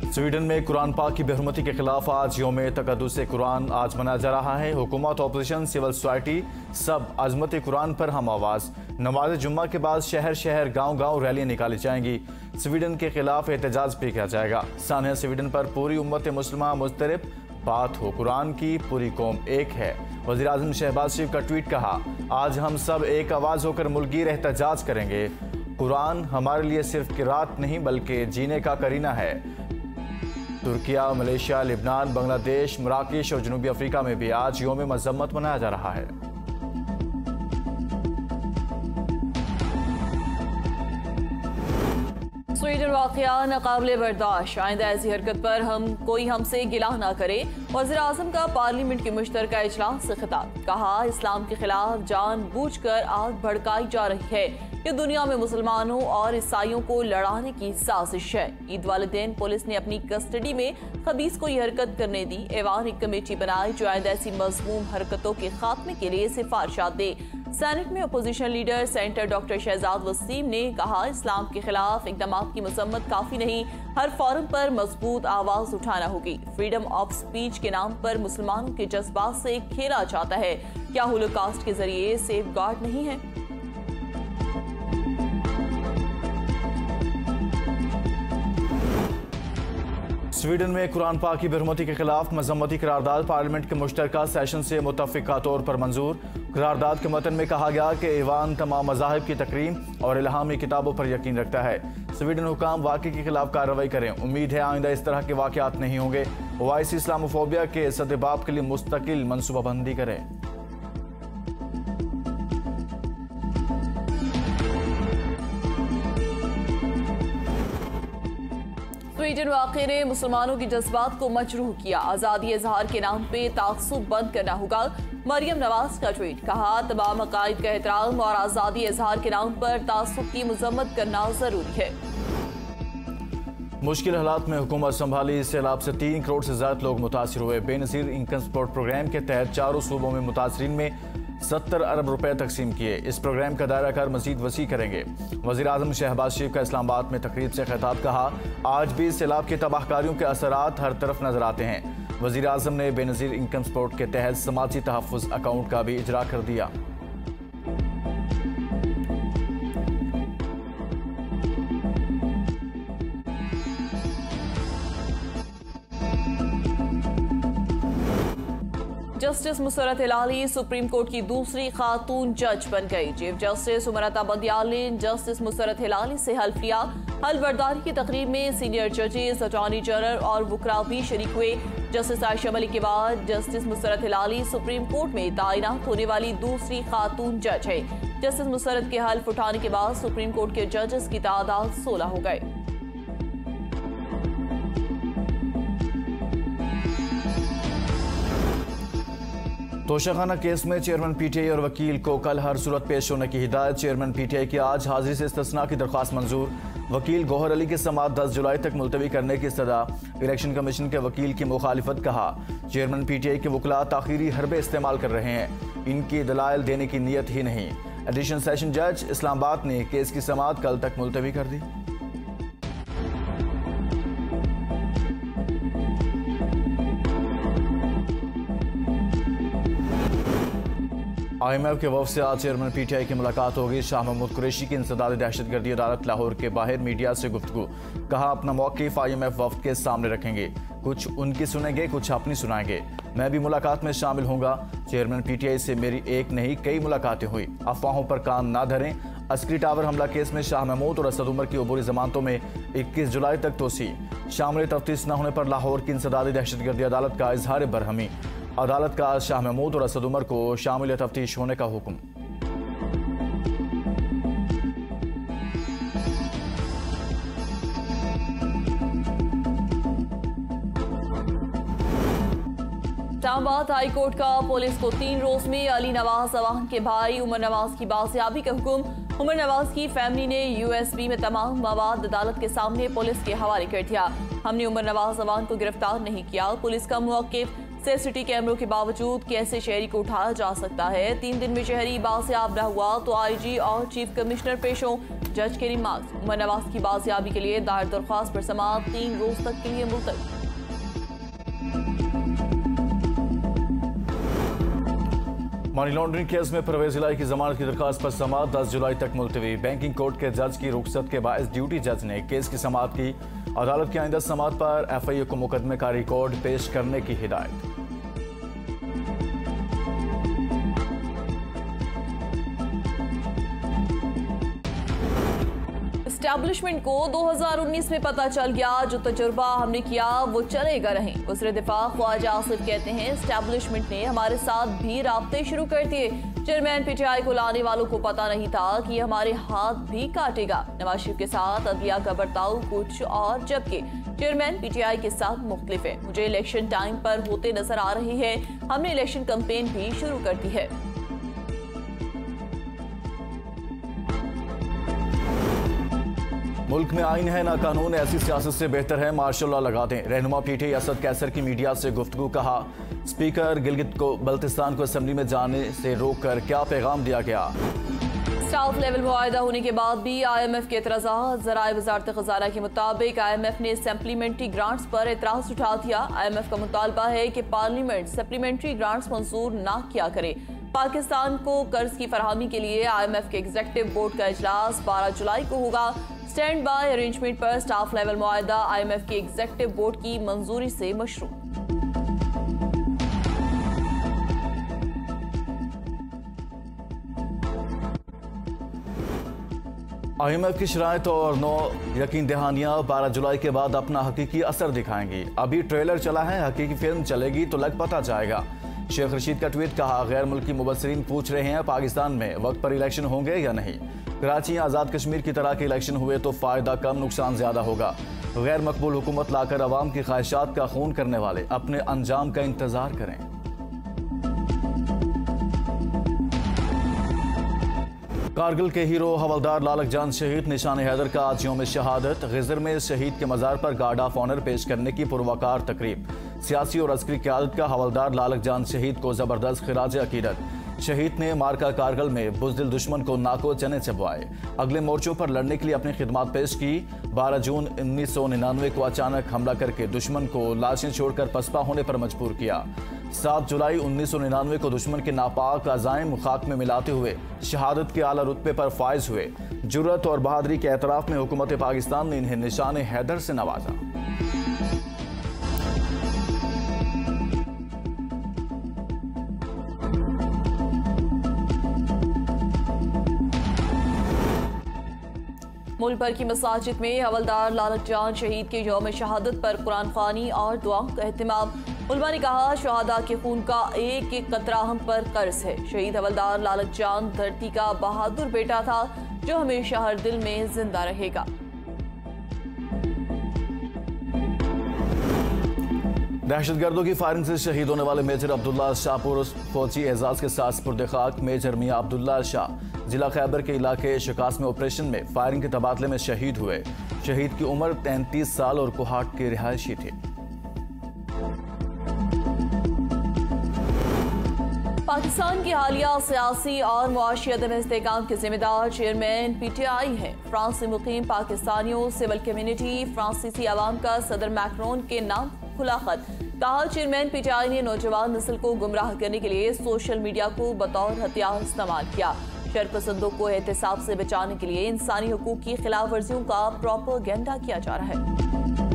Sweden में कुरान पाक की बेहुरमती के खिलाफ आज यौम तक़द्दुस कुरान आज मनाया जा रहा है। हुकूमत, अपोजिशन, सिविल सोसाइटी सब अजमत कुरान पर हम आवाज़। नमाज जुम्मा के बाद शहर शहर गांव गांव रैलियां निकाली जाएंगी। स्वीडन के खिलाफ एहतजाज भी किया जाएगा। सानिया स्वीडन पर पूरी उम्मत मुस्लिमा मुस्तरब, बात हो कुरान की, पूरी कौम एक है। वज़ीर आज़म शहबाज शरीफ का ट्वीट कहा, आज हम सब एक आवाज़ होकर मुल्कीर एहतजाज करेंगे। कुरान हमारे लिए सिर्फ किरात नहीं बल्कि जीने का करीना है। तुर्किया, मलेशिया, लिबनान, बांग्लादेश, मराकेश और जनूबी अफ्रीका में भी आज यौम मज़म्मत मनाया जा रहा है। स्वीडन वाक़या नाक़ाबिले बर्दाश्त, आइंदा ऐसी हरकत पर कोई हमसे गिला ना करे। वज़ीर आज़म का पार्लियामेंट के मुश्तरका इजलास से खिताब, कहा इस्लाम के खिलाफ जानबूझकर आग भड़काई जा रही है। ये दुनिया में मुसलमानों और ईसाइयों को लड़ाने की साजिश है। ईद वाले दिन पुलिस ने अपनी कस्टडी में खबीस को यह हरकत करने दी। ऐवान एक कमेटी बनाई जो आइंदा ऐसी मज़मूम हरकतों के खात्मे के लिए सिफारिशात दे। सेनेट में opposition leader senator doctor Shahzad Waseem ने कहा, इस्लाम के खिलाफ इक़दामात की मजम्मत काफ़ी नहीं, हर फोरम पर मजबूत आवाज़ उठाना होगी। फ्रीडम ऑफ स्पीच के नाम पर मुसलमानों के जज्बात से खेला जाता है। क्या होलोकॉस्ट के जरिए सेफ गार्ड नहीं है? स्वीडन में कुरान पाक की बेहुरमती के खिलाफ मजम्मती करारदाद पार्लियामेंट के मुश्तरका सेशन से मुतफ़िक़ा तौर पर मंजूर। करारदाद के मतन में कहा गया कि ईवान तमाम मज़ाहिब की तकरीम और इल्हामी किताबों पर यकीन रखता है। स्वीडन हुकाम वाक़े के खिलाफ कार्रवाई करें। उम्मीद है आइंदा इस तरह के वाक़यात नहीं होंगे। ओवैसी इस्लामोफोबिया के सद्देबाब के लिए मुस्तकिल मनसूबाबंदी करें। स्वीडन वाक़े ने मुसलमानों के जज्बात को मजरूह किया। आज़ादी इजहार के नाम पे तासुब बंद करना होगा। मरियम नवाज का ट्वीट, कहा तमाम अकायद का एहतराम और आज़ादी इजहार के नाम पर तासुब की मजम्मत करना जरूरी है। मुश्किल हालात में हुकूमत संभाली। सैलाब से 3 करोड़ से ज्यादा लोग मुतासिर हुए। बेनज़ीर इनकम सपोर्ट प्रोग्राम के तहत 4 सूबों में मुतासरीन में 70 अरब रुपए तकसीम किए। इस प्रोग्राम का दायरा कर मजीद वसी करेंगे। वज़ीर आज़म शहबाज शरीफ का इस्लामाबाद में तकरीब से खिताब, कहा आज भी सैलाब की तबाहकारियों के असरात हर तरफ नजर आते हैं। वज़ीर आज़म ने बेनज़ीर इनकम सपोर्ट के तहत समाजी तहफ़्फ़ुज़ अकाउंट का भी इजरा कर दिया। Justice Musarrat Hilali supreme court की दूसरी खातून जज बन गई। चीफ जस्टिस उमरता बंदियाल ने जस्टिस मुसर्रत हिलाली से हल्फ लिया। हल्फ बर्दारी की तकरीब में सीनियर जजेस, अटॉर्नी जनरल और वुकरा भी शरीक हुए। जस्टिस आयशा मलिक के बाद justice Musarrat Hilali supreme court में तैनात होने वाली दूसरी खातून जज है। जस्टिस मुसर्रत के हल्फ उठाने के बाद सुप्रीम कोर्ट के जजेस की तादाद 16 हो गए। तोशाखाना केस में चेयरमैन पीटीआई और वकील को कल हर सूरत पेश होने की हिदायत। चेयरमैन पीटीआई की आज हाजिरी से इस्तिस्ना की दरख्वास्त मंजूर। वकील गौहर अली की समाअत 10 जुलाई तक मुलतवी करने की सदा। इलेक्शन कमीशन के वकील की मुखालिफत, कहा चेयरमैन पीटीआई के वकला ताखीरी हरबे इस्तेमाल कर रहे हैं, इनकी दलाइल देने की नीयत ही नहीं। एडिशनल सेशन जज इस्लामाबाद ने केस की समाअत कल तक मुलतवी कर दी। IMF के वफ़द से आज चेयरमैन पीटीआई की मुलाकात होगी। शाह महमूद कुरैशी की इंसदाद दहशतगर्दी अदालत लाहौर के बाहर मीडिया से गुफ्तगू, कहा अपना मौक़िफ़ IMF वफ़द के सामने रखेंगे, कुछ उनकी सुनेंगे, कुछ अपनी सुनाएंगे। मैं भी मुलाकात में शामिल होऊंगा। चेयरमैन पीटीआई से मेरी एक नहीं कई मुलाकातें हुई। अफवाहों पर कान ना धरें। अस्करी टावर हमला केस में शाह महमूद और असद उमर की अबूरी जमानतों में 21 जुलाई तक तोसी। शामिल तफ्तीश न होने पर लाहौर की इंसदाद दहशतगर्दी अदालत का इजहार बरहमी। अदालत का शाह महमूद और असद उमर को शामिल तफ्तीश होने का हुक्म। इस्लामाबाद हाई कोर्ट का पुलिस को 3 रोज में अली नवाज अवान के भाई उमर नवाज की बाजियाबी का हुक्म। उमर नवाज की फैमिली ने USB में तमाम मवाद अदालत के सामने पुलिस के हवाले कर दिया। हमने उमर नवाज अवान को गिरफ्तार नहीं किया। पुलिस का मौक़िफ़ सीसीटीवी कैमरों के बावजूद कैसे शहरी को उठाया जा सकता है? 3 दिन में शहरी बाजियाब न हुआ तो आईजी और चीफ कमिश्नर पेश हों, जज के रिमार्क्स। उमर नवाज की बाजियाबी के लिए दायर दरख्वास्त पर समाअत 3 रोज तक के लिए मुलतवी। मनी लॉन्ड्रिंग केस में परवेज इलाही की जमानत की दरखास्त पर समाअत 10 जुलाई तक मुलतवी। बैंकिंग कोर्ट के जज की रुखसत के बायस ड्यूटी जज ने केस की समाअत की। अदालत की आइंदा समाअत पर FIA को मुकदमे का रिकॉर्ड पेश करने की हिदायत। एस्टैब्लिशमेंट को 2019 में पता चल गया, जो तजुर्बा हमने किया वो चलेगा नहीं। वज़ीर दिफा ख्वाजा आसिफ कहते हैं, एस्टैब्लिशमेंट ने हमारे साथ भी राब्ते शुरू कर दिए। चेयरमैन PTI को लाने वालों को पता नहीं था कि ये हमारे हाथ भी काटेगा। नवाज शरीफ के साथ अदलिया का बर्ताव कुछ और, जबकि चेयरमैन PTI के साथ मुख्तलिफ है। मुझे इलेक्शन टाइम पर होते नजर आ रही है। हमने इलेक्शन कैंपेन भी शुरू कर दी है। मुल्क में आइन है ना कानून, ऐसी सियासत से बेहतर है मार्शल लॉ लगा दें। रहनुमा PTI असद कैसर की मीडिया से गुफ्तगू। कहा, स्पीकर गिलगित को बल्तिस्तान को असेंबली में जाने से रोककर क्या पैगाम दिया गया? स्टाफ लेवल मुआहिदा होने के बाद भी IMF के एतराज़ात। ज़राए वज़ारत ख़ज़ाना के मुताबिक IMF ने सप्लीमेंट्री ग्रांट्स पर एतराज़ उठा दिया। IMF का मुतालबा है कि पार्लियामेंट सप्लीमेंट्री ग्रांट्स मंजूर ना किया करे। पाकिस्तान को कर्ज की फरहमी के लिए IMF के एग्जीक्यूटिव बोर्ड का इजलास 12 जुलाई को होगा। स्टैंड बाय अरेंजमेंट पर स्टाफ लेवल मुआहिदा IMF के एग्जीक्यूटिव बोर्ड की मंजूरी से मशरूत। IMF की शराइत और 9 यकीन दहानियां 12 जुलाई के बाद अपना हकीकी असर दिखाएंगी। अभी ट्रेलर चला है, हकीकी फिल्म चलेगी तो लग पता जाएगा। शेख रशीद का ट्वीट। कहा, गैर मुल्की मुबसरीन पूछ रहे हैं पाकिस्तान में वक्त पर इलेक्शन होंगे या नहीं। कराची या आज़ाद कश्मीर की तरह के इलेक्शन हुए तो फ़ायदा कम नुकसान ज़्यादा होगा। गैर मकबूल हुकूमत लाकर अवाम की ख्वाहिशात का खून करने वाले अपने अंजाम का इंतज़ार करें। कारगिल के हीरो हवलदार लालक जान शहीद निशान हैदर का आज यौम शहादत। गिजर में शहीद के मज़ार पर गार्ड ऑफ ऑनर पेश करने की पुरवकार तकरीब। सियासी और अस्करी क़यादत का हवलदार लालक जान शहीद को ज़बरदस्त खिराज अकीदत। शहीद ने मार्का कारगिल में बुज़दिल दुश्मन को नाको चने चबवाए। अगले मोर्चों पर लड़ने के लिए अपनी खिदमत पेश की। 12 जून 1999 को अचानक हमला करके दुश्मन को लाशें छोड़कर पसपा होने पर मजबूर किया। 7 जुलाई 1999 को दुश्मन के नापाक अज़ाइम खाक में मिलाते हुए शहादत के आला रुतबे पर फायज हुए। जुर्रत और बहादुरी के एतराफ़ में हुकूमत पाकिस्तान ने इन्हें निशान हैदर से नवाजा। मुल्क भर की मसाजिद में हवलदार लालक जान शहीद के यौम शहादत पर कुरान ख़वानी और दुआओं का एहतमाम। उलमा ने कहा, शहादा के खून का एक एक कतरा हम पर कर्ज है। शहीद हवलदार लालक जान धरती का बहादुर बेटा था जो हमेशा हर दिल में जिंदा रहेगा। दहशतगर्दों की फायरिंग से शहीद होने वाले मेजर अब्दुल्ला शाहपुर फौजी एजाज के साथ सुपुर्द खाक। मेजर मियां अब्दुल्ला शाह जिला खैबर के इलाके शिकास में ऑपरेशन में फायरिंग के तबादले में शहीद हुए। शहीद की उम्र 33 साल और कोहाट के रिहायशी थे। पाकिस्तान की हालिया सियासी और मुआशी अदम इस्तेहकाम के जिम्मेदार चेयरमैन PTI है। फ्रांस से मुकीम पाकिस्तानियों, सिविल कम्युनिटी, फ्रांसीसी अवाम का सदर मैक्रोन के नाम खुला खत। कहा, चेयरमैन PTI ने नौजवान नस्ल को गुमराह करने के लिए सोशल मीडिया को बतौर हथियार इस्तेमाल किया। शरपसंदों को एहतसाब से बचाने के लिए इंसानी हकूक की खिलाफ वर्जियों का प्रोपेगेंडा किया जा रहा है।